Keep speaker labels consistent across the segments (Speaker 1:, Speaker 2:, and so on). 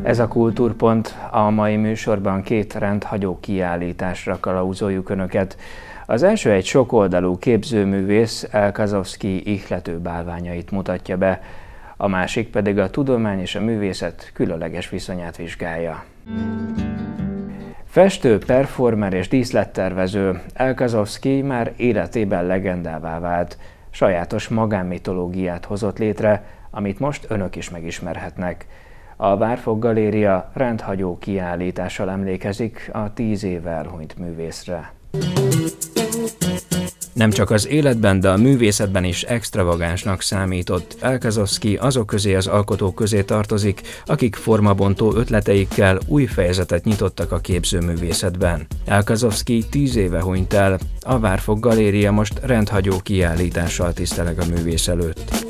Speaker 1: Ez a Kultúrpont. A mai műsorban két rendhagyó kiállításra kalauzoljuk Önöket. Az első egy sokoldalú képzőművész Elkazovszkij ihlető bálványait mutatja be, a másik pedig a tudomány és a művészet különleges viszonyát vizsgálja. Festő, performer és díszlettervező, Elkazovszkij már életében legendává vált. Sajátos magánmitológiát hozott létre, amit most Önök is megismerhetnek. A Várfok Galéria rendhagyó kiállítással emlékezik a 10 éve elhunyt művészre. Nem csak az életben, de a művészetben is extravagánsnak számított. Elkazovszkij azok közé az alkotók közé tartozik, akik formabontó ötleteikkel új fejezetet nyitottak a képzőművészetben. Elkazovszkij 10 éve hunyt el, a Várfok Galéria most rendhagyó kiállítással tiszteleg a művész előtt.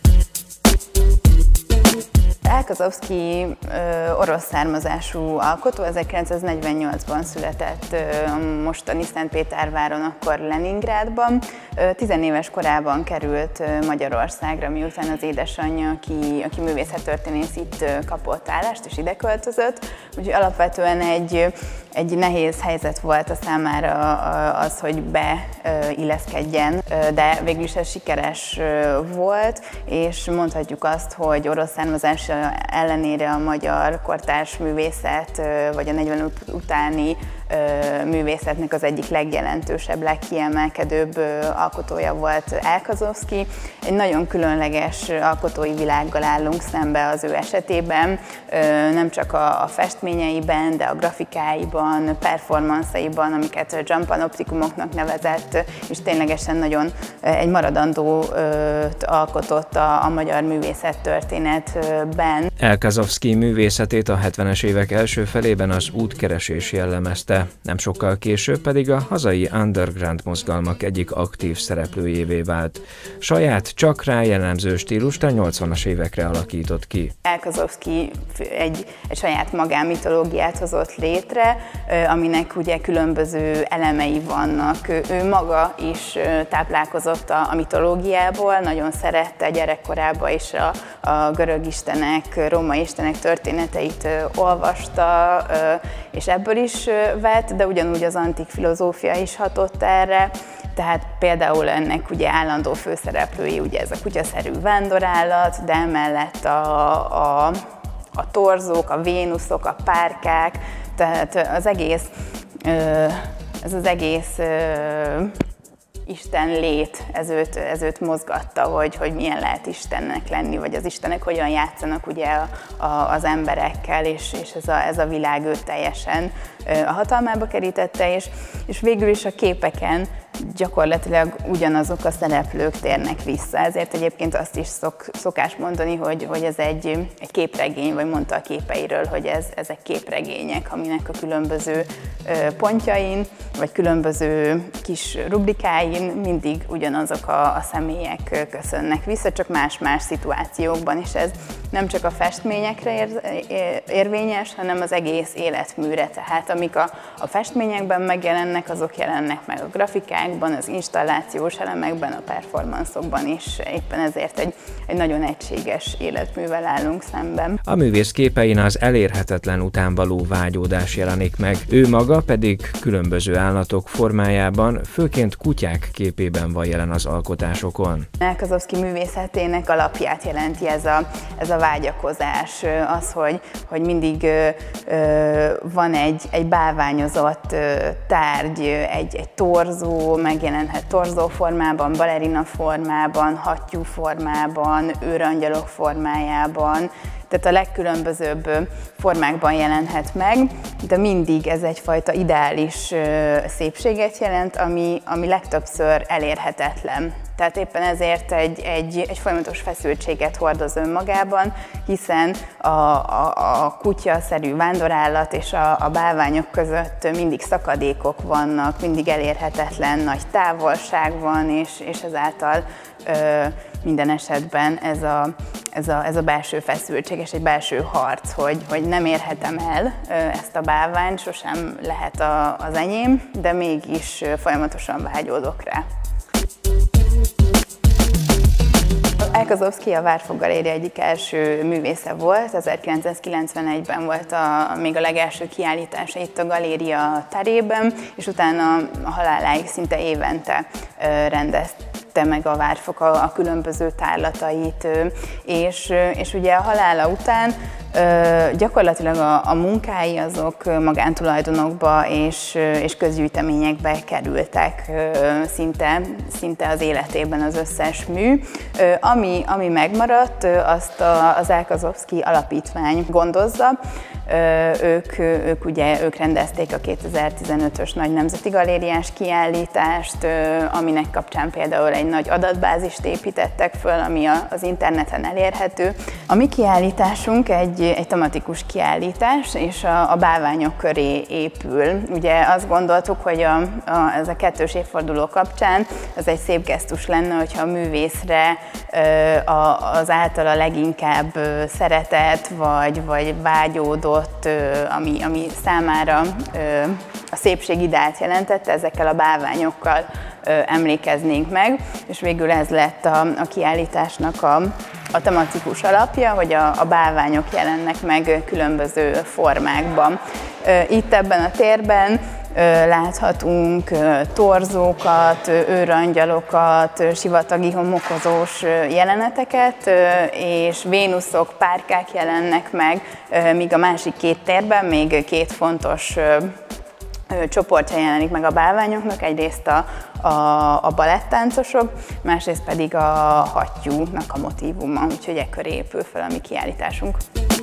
Speaker 2: Elkazovszkij orosz származású alkotó, 1948-ban született a mostani Szentpéterváron, akkor Leningrádban. 10 éves korában került Magyarországra, miután az édesanyja, aki művészettörténész, itt kapott állást és ide költözött. Úgyhogy alapvetően egy nehéz helyzet volt a számára az, hogy beilleszkedjen, de végül is ez sikeres volt, és mondhatjuk azt, hogy orosz származás ellenére a magyar kortárs művészet, vagy a 40 utáni művészetnek az egyik legjelentősebb, legkiemelkedőbb alkotója volt Elkazovszkij. Egy nagyon különleges alkotói világgal állunk szembe az ő esetében, nem csak a festményeiben, de a grafikáiban, performanszaiban, amiket Jean Panoptikumoknak nevezett, és ténylegesen nagyon egy maradandót alkotott a magyar művészettörténetben.
Speaker 1: Elkazovszkij művészetét a 70-es évek első felében az útkeresés jellemezte, nem sokkal később pedig a hazai underground mozgalmak egyik aktív szereplőjévé vált. Saját, csak rá jellemző stílust a 80-as évekre alakított ki.
Speaker 2: Elkazovszkij egy saját magánmitológiát hozott létre, aminek ugye különböző elemei vannak. Ő maga is táplálkozott a mitológiából, nagyon szerette gyerekkorában is a görög istenek, római istenek történeteit olvasta, és ebből is vett, de ugyanúgy az antik filozófia is hatott erre, tehát például ennek ugye állandó főszereplői ugye ez a kutyaszerű vándorállat, de emellett a torzók, a vénuszok, a párkák, tehát ez az egész Isten lét, ez őt mozgatta, hogy milyen lehet Istennek lenni, vagy az istenek hogyan játszanak ugye az emberekkel, és ez a világ őt teljesen a hatalmába kerítette, és végül is a képeken gyakorlatilag ugyanazok a szereplők térnek vissza. Ezért egyébként azt is szokás mondani, hogy ez egy képregény, vagy mondta a képeiről, hogy ezek képregények, aminek a különböző pontjain, vagy különböző kis rubrikáin mindig ugyanazok a személyek köszönnek vissza, csak más-más szituációkban, és ez nem csak a festményekre érvényes, hanem az egész életműre. Tehát amik a festményekben megjelennek, azok jelennek meg a grafikákban, az installációs elemekben, a performanszokban is. Éppen ezért egy nagyon egységes életművel állunk szemben.
Speaker 1: A művész képein az elérhetetlen után való vágyódás jelenik meg, ő maga pedig különböző állatok formájában, főként kutyák képében van jelen az alkotásokon.
Speaker 2: Elkazovszkij művészetének alapját jelenti ez a vágyakozás, az, hogy mindig van egy bálványozott tárgy, egy torzó, megjelenhet torzó formában, balerina formában, hattyú formában, őrangyalok formájában, tehát a legkülönbözőbb formákban jelenhet meg, de mindig ez egyfajta ideális szépséget jelent, ami legtöbbször elérhetetlen. Tehát éppen ezért egy folyamatos feszültséget hordoz önmagában, hiszen a kutyaszerű vándorállat és a bálványok között mindig szakadékok vannak, mindig elérhetetlen nagy távolság van, és ezáltal minden esetben ez a belső feszültség és egy belső harc, hogy nem érhetem el ezt a bálványt, sosem lehet az enyém, de mégis folyamatosan vágyódok rá. Elkazovszky a Várfok Galéria egyik első művésze volt, 1991-ben volt még a legelső kiállítása itt a galéria terében, és utána a haláláig szinte évente rendezte meg a Várfok a különböző tárlatait, és ugye a halála után gyakorlatilag a munkái azok magántulajdonokba és közgyűjteményekbe kerültek szinte az életében az összes mű. Ami megmaradt, azt az Elkazovszky Alapítvány gondozza. Ők rendezték a 2015-ös nagy nemzeti galériás kiállítást, aminek kapcsán például egy nagy adatbázist építettek föl, ami az interneten elérhető. A mi kiállításunk egy tematikus kiállítás, és a bálványok köré épül. Ugye azt gondoltuk, hogy ez a 2. évforduló kapcsán ez egy szép gesztus lenne, hogyha a művészre az általa leginkább szeretett vagy vágyódott, ami számára a szépség ideált jelentette, ezekkel a bálványokkal emlékeznénk meg, és végül ez lett a kiállításnak a tematikus alapja, hogy a bálványok jelennek meg különböző formákban. Itt ebben a térben láthatunk torzókat, őrangyalokat, sivatagi homokozós jeleneteket, és vénuszok, párkák jelennek meg, míg a másik 2 térben még 2 fontos csoportja jelenik meg a bálványoknak, egyrészt a balettáncosok, másrészt pedig a hattyúnak a motívuma, úgyhogy ekkor épül fel a mi kiállításunk.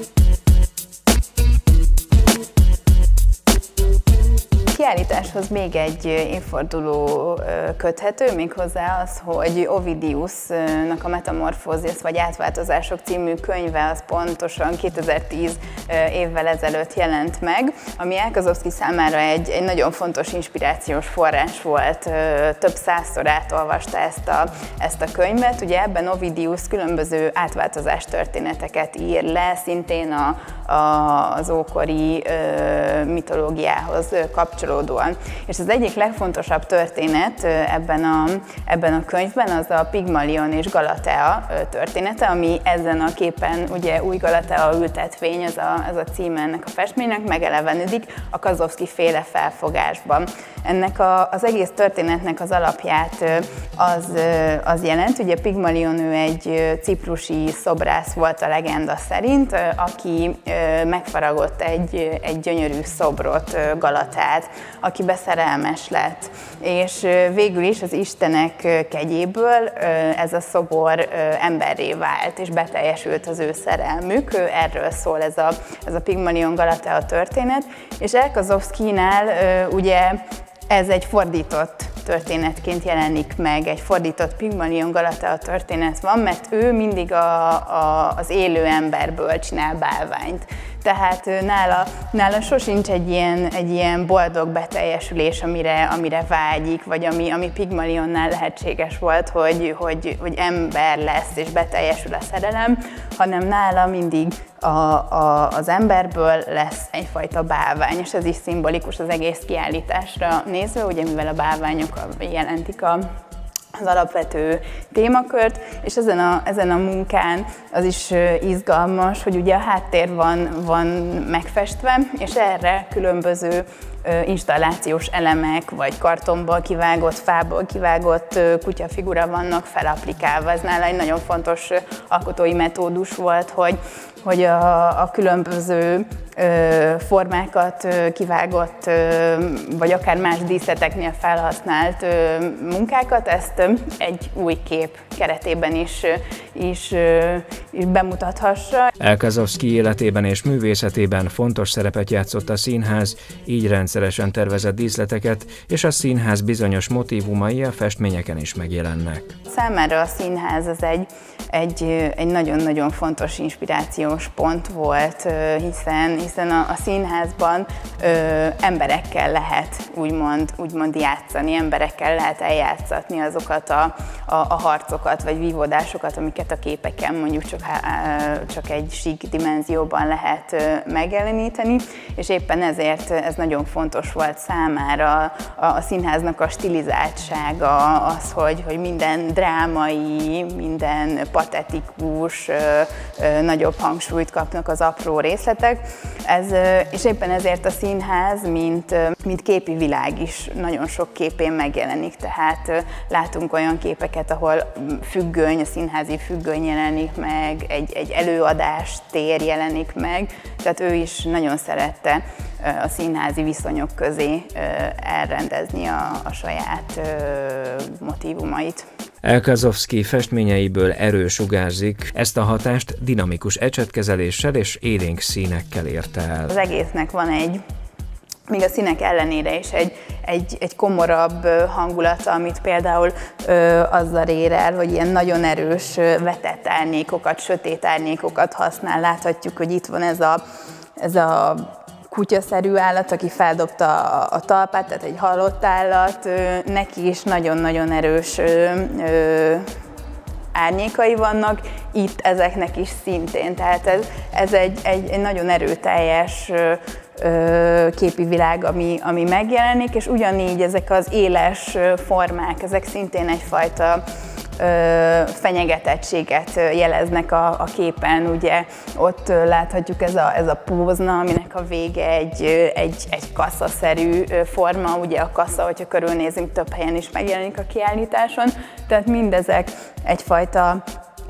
Speaker 2: Kiállításhoz még egy évforduló köthető, méghozzá az, hogy Ovidiusnak a Metamorphoses vagy Átváltozások című könyve az pontosan 2010 évvel ezelőtt jelent meg, ami Elkazovszky számára egy nagyon fontos inspirációs forrás volt. Több százszor átolvasta ezt a könyvet. Ugye ebben Ovidius különböző átváltozás történeteket ír le, szintén az ókori mitológiához kapcsolódóan. És az egyik legfontosabb történet ebben a könyvben az a Pigmalion és Galatea története, ami ezen a képen ugye új Galatea ültetvény, ez a címe ennek a festménynek, megelevenődik a Kazovszky-féle felfogásban. Ennek az egész történetnek az alapját az jelent, ugye Pigmalion ő egy ciprusi szobrász volt a legenda szerint, aki megfaragott egy gyönyörű szobrot, Galatát, akibe szerelmes lett. És végül is az istenek kegyéből ez a szobor emberré vált, és beteljesült az ő szerelmük. Erről szól ez a Pigmalion Galatea történet. És Elkazovszkynál ugye ez egy fordított történetként jelenik meg, egy fordított Pigmalion Galatea történet van, mert ő mindig az élő emberből csinál bálványt. Tehát nála sosincs egy ilyen boldog beteljesülés, amire vágyik, vagy ami Pigmalionnál lehetséges volt, hogy ember lesz és beteljesül a szerelem, hanem nála mindig az emberből lesz egyfajta bálvány, és ez is szimbolikus az egész kiállításra nézve, ugye mivel a bálványok jelentik az alapvető témakört, és ezen a munkán az is izgalmas, hogy ugye a háttér van megfestve, és erre különböző installációs elemek, vagy kartonból kivágott, fából kivágott kutyafigura vannak felapplikálva. Ez nála egy nagyon fontos alkotói metódus volt, hogy a különböző formákat kivágott, vagy akár más díszleteknél felhasznált munkákat, ezt egy új kép keretében is bemutathassa.
Speaker 1: Elkazovszky életében és művészetében fontos szerepet játszott a színház, így rendszeresen tervezett díszleteket, és a színház bizonyos motívumai a festményeken is megjelennek.
Speaker 2: Számára a színház az egy nagyon-nagyon fontos inspirációs pont volt, hiszen a színházban emberekkel lehet úgymond játszani, emberekkel lehet eljátszatni azokat a harcokat vagy vívódásokat, amiket a képeken mondjuk csak egy sík dimenzióban lehet megjeleníteni, és éppen ezért ez nagyon fontos fontos volt számára a színháznak a stilizáltsága, az, hogy minden drámai, minden patetikus, nagyobb hangsúlyt kapnak az apró részletek. És éppen ezért a színház, mint képi világ is nagyon sok képén megjelenik, tehát látunk olyan képeket, ahol függöny, a színházi függöny jelenik meg, egy előadás tér jelenik meg, tehát ő is nagyon szerette a színházi viszonyok közé elrendezni a saját motívumait.
Speaker 1: Elkazovszky festményeiből erősugárzik, ezt a hatást dinamikus ecsetkezeléssel és élénk színekkel érte el.
Speaker 2: Az egésznek van még a színek ellenére is egy komorabb hangulata, amit például azzal ér el, hogy ilyen nagyon erős vetett árnyékokat, sötét árnyékokat használ. Láthatjuk, hogy itt van ez a kutyaszerű állat, aki feldobta a talpát, tehát egy halott állat, neki is nagyon-nagyon erős árnyékai vannak, itt ezeknek is szintén, tehát ez egy nagyon erőteljes képi világ, ami megjelenik, és ugyanígy ezek az éles formák, ezek szintén egyfajta fenyegetettséget jeleznek a képen, ugye ott láthatjuk ez a pózna, aminek a vége egy kaszaszerű forma, ugye a kassa, hogyha körülnézünk, több helyen is megjelenik a kiállításon, tehát mindezek egyfajta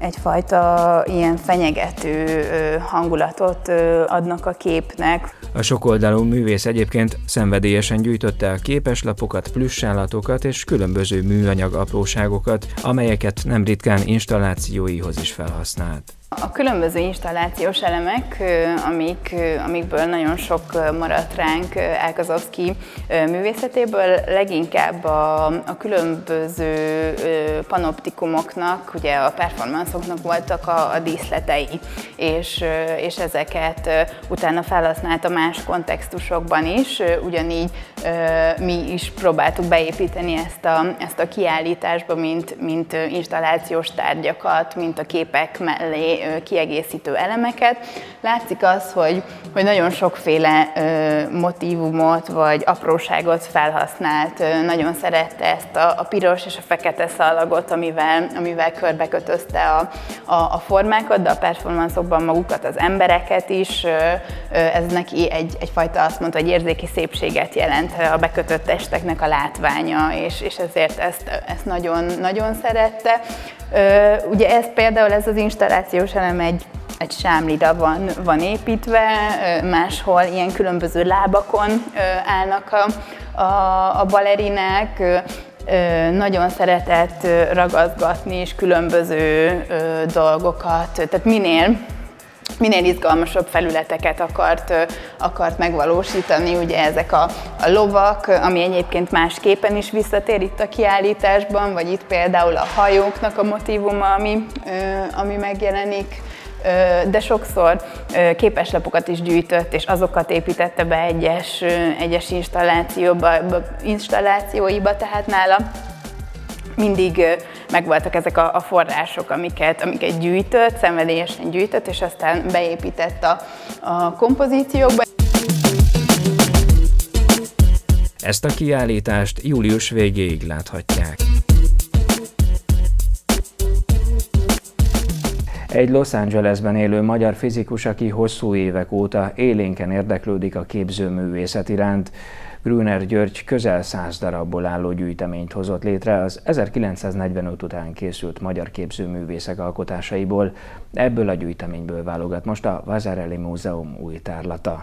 Speaker 2: ilyen fenyegető hangulatot adnak a képnek.
Speaker 1: A sokoldalú művész egyébként szenvedélyesen gyűjtötte a képeslapokat, plüssállatokat és különböző műanyag apróságokat, amelyeket nem ritkán installációihoz is felhasznált.
Speaker 2: A különböző installációs elemek, amikből nagyon sok maradt ránk Elkazovszky művészetéből, leginkább a különböző panoptikumoknak, ugye a performanszoknak voltak a díszletei, és ezeket utána felhasználta más kontextusokban is, ugyanígy mi is próbáltuk beépíteni ezt a kiállításba, mint installációs tárgyakat, mint a képek mellé kiegészítő elemeket. Látszik az, hogy nagyon sokféle motívumot vagy apróságot felhasznált. Nagyon szerette ezt a piros és a fekete szallagot, amivel körbekötözte a formákat, de a performanszokban magukat, az embereket is. Ez neki egyfajta, azt mondta, hogy érzéki szépséget jelent a bekötött testeknek a látványa, és ezért ezt nagyon, nagyon szerette. Ugye ez az installációs elem egy sámlira van építve, máshol ilyen különböző lábakon állnak a balerinák, nagyon szeretett ragaszgatni és különböző dolgokat, tehát minél izgalmasabb felületeket akart megvalósítani, ugye ezek a lovak, ami egyébként más képen is visszatér itt a kiállításban, vagy itt például a hajóknak a motívuma, ami megjelenik, de sokszor képeslapokat is gyűjtött, és azokat építette be egyes installációiba, tehát nála mindig megvoltak ezek a források, amiket gyűjtött, szenvedélyesen gyűjtött, és aztán beépített a kompozíciókba.
Speaker 1: Ezt a kiállítást július végéig láthatják. Egy Los Angelesben élő magyar fizikus, aki hosszú évek óta élénken érdeklődik a képzőművészet iránt, Grüner György közel 100 darabból álló gyűjteményt hozott létre az 1945 után készült magyar képzőművészek alkotásaiból. Ebből a gyűjteményből válogat most a Vasarely Múzeum új tárlata.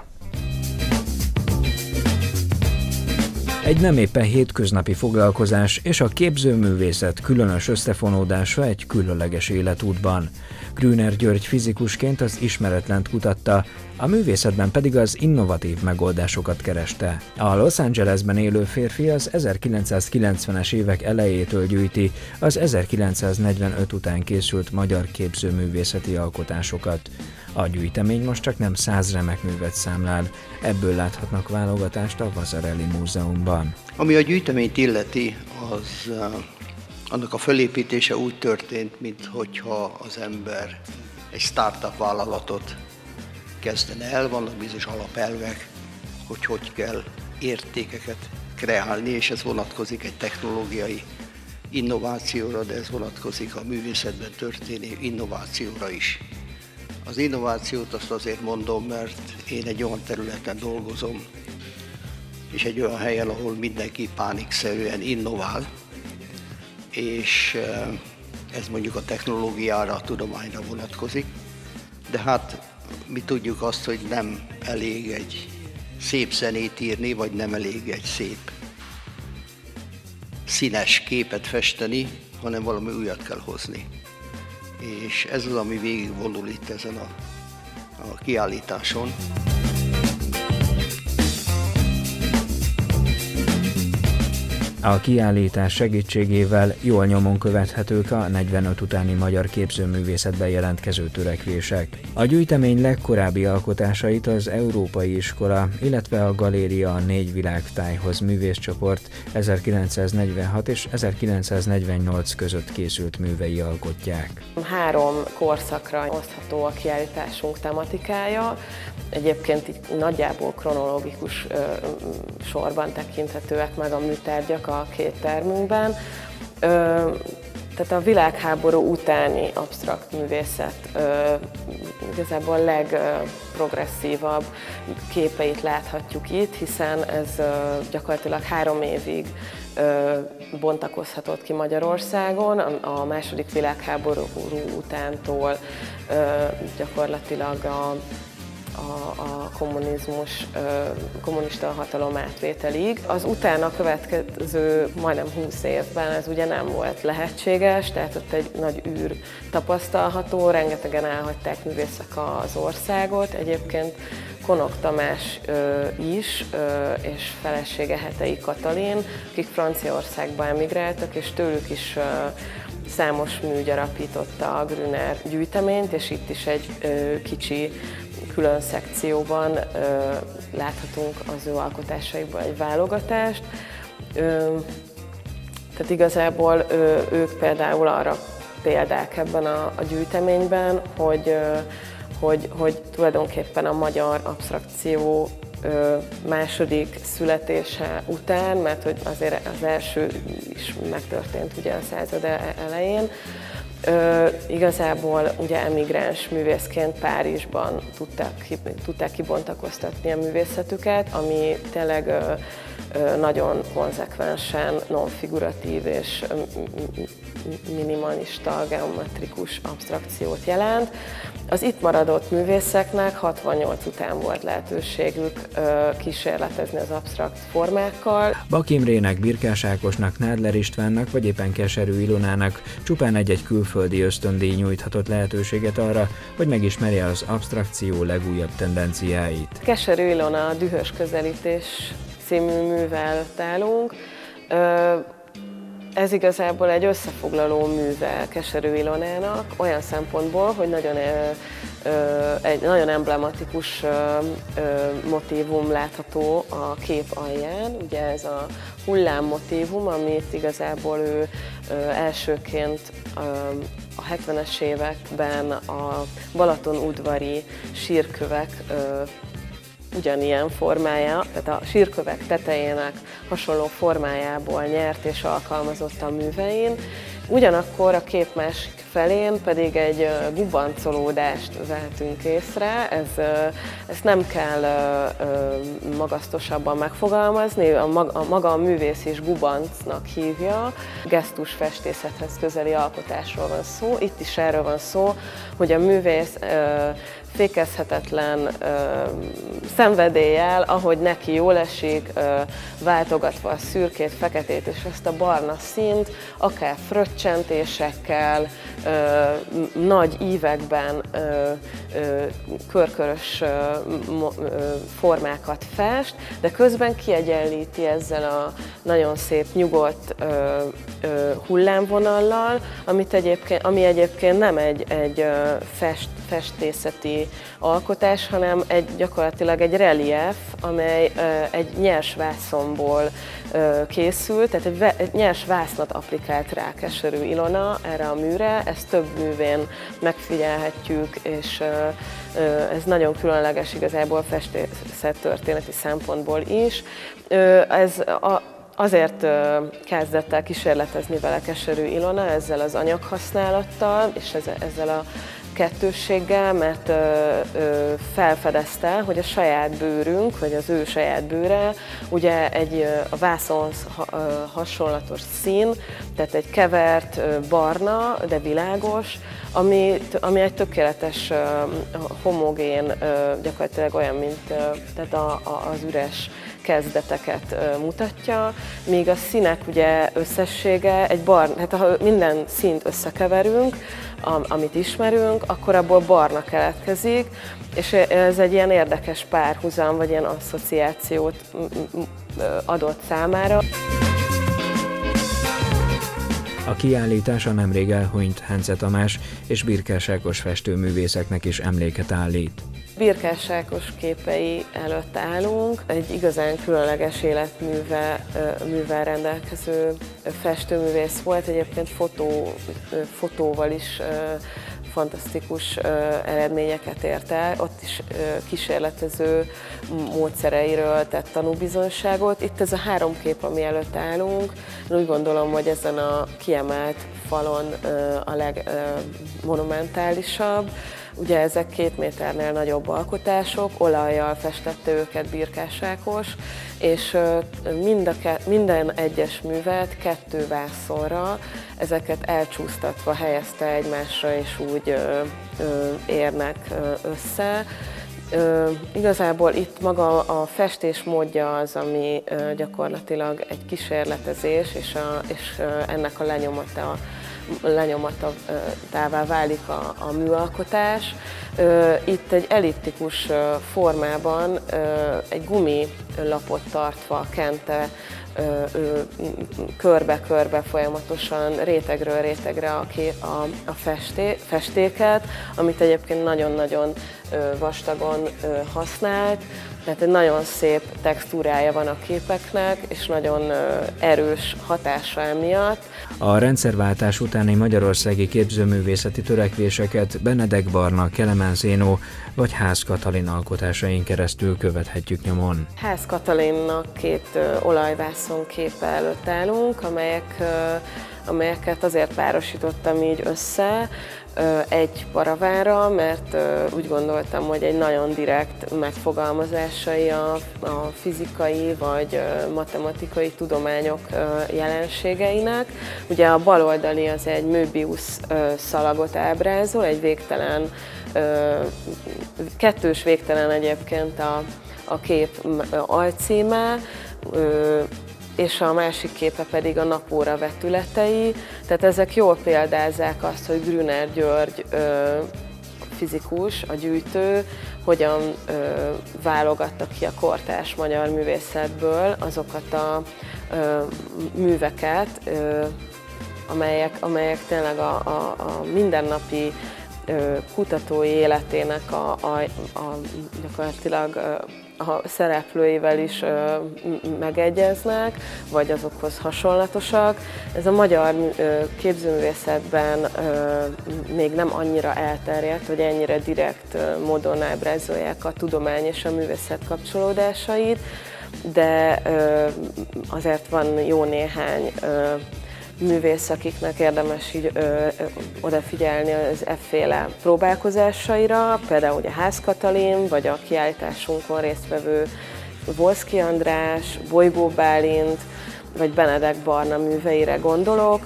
Speaker 1: Egy nem éppen hétköznapi foglalkozás és a képzőművészet különös összefonódása egy különleges életútban. Grüner György fizikusként az ismeretlent kutatta, a művészetben pedig az innovatív megoldásokat kereste. A Los Angelesben élő férfi az 1990-es évek elejétől gyűjti az 1945 után készült magyar képzőművészeti alkotásokat. A gyűjtemény most csak nem 100 remek művet számlál, ebből láthatnak válogatást a Vasarely Múzeumban.
Speaker 3: Ami a gyűjteményt illeti, annak a fölépítése úgy történt, minthogyha az ember egy startup vállalatot kezdene el, vannak bizonyos alapelvek, hogy kell értékeket kreálni, és ez vonatkozik egy technológiai innovációra, de ez vonatkozik a művészetben történő innovációra is. Az innovációt azt azért mondom, mert én egy olyan területen dolgozom, és egy olyan helyen, ahol mindenki pánikszerűen innovál, és ez mondjuk a technológiára, a tudományra vonatkozik, de hát mi tudjuk azt, hogy nem elég egy szép zenét írni, vagy nem elég egy szép színes képet festeni, hanem valami újat kell hozni. És ez az, ami végigvonul itt ezen a kiállításon.
Speaker 1: A kiállítás segítségével jól nyomon követhetők a 45 utáni magyar képzőművészetben jelentkező törekvések. A gyűjtemény legkorábbi alkotásait az Európai Iskola, illetve a Galéria a 4 világtájhoz művészcsoport 1946 és 1948 között készült művei alkotják.
Speaker 4: 3 korszakra osztható a kiállításunk tematikája. Egyébként így nagyjából kronológikus sorban tekinthetőek meg a műtárgyak a 2 termünkben. Tehát a világháború utáni absztrakt művészet igazából a legprogresszívabb képeit láthatjuk itt, hiszen ez gyakorlatilag 3 évig bontakozhatott ki Magyarországon, a második világháború utántól gyakorlatilag a kommunista hatalom átvételig. Az utána következő majdnem 20 évben ez ugye nem volt lehetséges, tehát ott egy nagy űr tapasztalható, rengetegen elhagyták művészek az országot. Egyébként Konok Tamás is, és felesége Hetei Katalin, akik Franciaországba emigráltak, és tőlük is számos mű gyarapította a Grüner gyűjteményt, és itt is egy kicsi külön szekcióban láthatunk az ő alkotásaikból egy válogatást. Tehát igazából ők például arra példák ebben a gyűjteményben, hogy tulajdonképpen a magyar absztrakció második születése után, mert hogy azért az első is megtörtént ugye a század elején, igazából ugye emigráns művészként Párizsban tudták kibontakoztatni a művészetüket, ami tényleg nagyon konzekvensen non-figuratív és minimalista, geometrikus absztrakciót jelent. Az itt maradott művészeknek 68 után volt lehetőségük kísérletezni az absztrakt formákkal.
Speaker 1: Bak Imrének, Birkás Ákosnak, Nádler Istvánnak vagy éppen Keserű Ilonának csupán egy-egy külföldi ösztöndíj nyújthatott lehetőséget arra, hogy megismerje az absztrakció legújabb tendenciáit.
Speaker 4: Keserű Ilona a Dühös közelítés című művel előtt állunk. Ez igazából egy összefoglaló műve Keserű Ilonának, olyan szempontból, hogy egy nagyon emblematikus motívum látható a kép alján. Ugye ez a hullám motívum, amit igazából ő elsőként a 70-es években a Balatonudvari sírkövek ugyanilyen formája, tehát a sírkövek tetejének hasonló formájából nyert és alkalmazott a művein. Ugyanakkor a kép másik felén pedig egy gubancolódást vehetünk észre, ezt nem kell magasztosabban megfogalmazni, maga a művész is gubancnak hívja, gesztusfestészethez közeli alkotásról van szó. Itt is erről van szó, hogy a művész fékezhetetlen szenvedéllyel, ahogy neki jól esik, váltogatva a szürkét, feketét és ezt a barna színt, akár fröccsentésekkel, nagy ívekben körkörös formákat fest, de közben kiegyenlíti ezzel a nagyon szép, nyugodt hullámvonallal, ami egyébként nem egy festészeti alkotás, hanem gyakorlatilag egy relief, amely egy nyers vászonból készült, tehát egy nyers vásznat applikált rá Keserű Ilona erre a műre, ezt több művén megfigyelhetjük, és ez nagyon különleges igazából festészettörténeti szempontból is. Azért kezdett el kísérletezni vele Keserű Ilona ezzel az anyaghasználattal és ezzel a kettősséggel, mert felfedezte, hogy a saját bőrünk, vagy az ő saját bőre, ugye a vászonhoz hasonlatos szín, tehát egy kevert barna, de világos, ami egy tökéletes homogén, gyakorlatilag olyan, mint tehát az üres kezdeteket mutatja, míg a színek ugye összessége egy barna, hát ha minden színt összekeverünk, amit ismerünk, akkor abból barna keletkezik, és ez egy ilyen érdekes párhuzam, vagy ilyen asszociációt adott számára.
Speaker 1: A kiállítása nemrég elhunyt Hence Tamás és Birkás Ákos festőművészeknek is emléket állít.
Speaker 4: Birkás Ákos képei előtt állunk, egy igazán különleges életművel rendelkező festőművész volt, egyébként fotóval is fantasztikus eredményeket ért el, ott is kísérletező módszereiről tett tanúbizonyságot. Itt ez a 3 kép, ami előtt állunk, úgy gondolom, hogy ezen a kiemelt falon a legmonumentálisabb. Ugye ezek 2 méternél nagyobb alkotások, olajjal festette őket Birkás Ákos, és minden egyes művet 2 vászonra, ezeket elcsúsztatva helyezte egymásra, és úgy érnek össze. Igazából itt maga a festés módja az, ami gyakorlatilag egy kísérletezés, és ennek a lenyomatává válik a műalkotás. Itt egy elliptikus formában egy gumilapot tartva kente körbe-körbe folyamatosan rétegről rétegre a festéket, amit egyébként nagyon-nagyon vastagon használt. Tehát egy nagyon szép textúrája van a képeknek, és nagyon erős hatása emiatt.
Speaker 1: A rendszerváltás utáni magyarországi képzőművészeti törekvéseket Benedek Barna, Kelemen Zénó vagy Ház Katalin alkotásain keresztül követhetjük nyomon.
Speaker 4: Ház Katalinnak 2 olajvászon képe előtt állunk, amelyeket azért párosítottam így össze, egy paravára, mert úgy gondoltam, hogy egy nagyon direkt megfogalmazásai a fizikai vagy matematikai tudományok jelenségeinek. Ugye a baloldali az egy Möbius szalagot ábrázol, egy végtelen, kettős végtelen egyébként a kép alcíme, és a másik képe pedig a napóra vetületei. Tehát ezek jól példázzák azt, hogy Grüner György fizikus, a gyűjtő, hogyan válogatta ki a kortárs magyar művészetből azokat a műveket, amelyek tényleg a mindennapi kutatói életének gyakorlatilag a szereplőivel is megegyeznek, vagy azokhoz hasonlatosak. Ez a magyar képzőművészetben még nem annyira elterjedt, hogy ennyire direkt módon ábrázolják a tudomány és a művészet kapcsolódásait, de azért van jó néhány művész, akiknek érdemes így odafigyelni az efféle próbálkozásaira, például ugye Ház Katalin, vagy a kiállításunkon résztvevő Volszky András, Bolygó Bálint, vagy Benedek Barna műveire gondolok.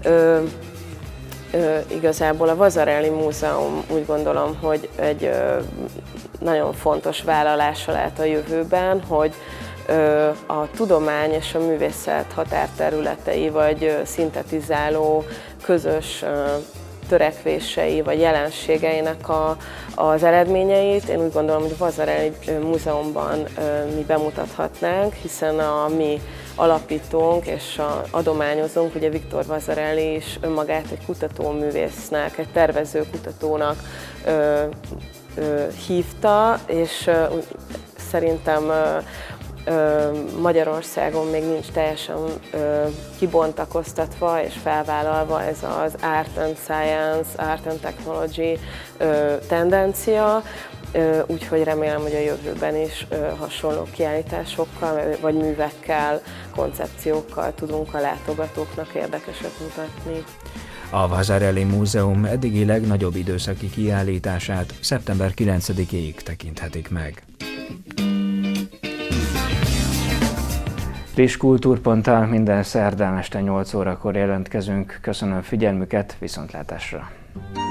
Speaker 4: Igazából a Vasarely Múzeum úgy gondolom, hogy egy nagyon fontos vállalása lehet a jövőben, hogy a tudomány és a művészet határterületei, vagy szintetizáló közös törekvései, vagy jelenségeinek az eredményeit. Én úgy gondolom, hogy a Vasarely Múzeumban mi bemutathatnánk, hiszen a mi alapítónk és adományozónk, ugye Viktor Vasarely is önmagát egy kutatóművésznek, egy tervező kutatónak hívta, és szerintem Magyarországon még nincs teljesen kibontakoztatva és felvállalva ez az Art and Science, Art and Technology tendencia, úgyhogy remélem, hogy a jövőben is hasonló kiállításokkal, vagy művekkel, koncepciókkal tudunk a látogatóknak érdekeset mutatni.
Speaker 1: A Vasarely Múzeum eddigi legnagyobb időszaki kiállítását szeptember 9-ig tekinthetik meg. Friss kultúrponttal minden szerdán este 8 órakor jelentkezünk. Köszönöm figyelmüket, viszontlátásra!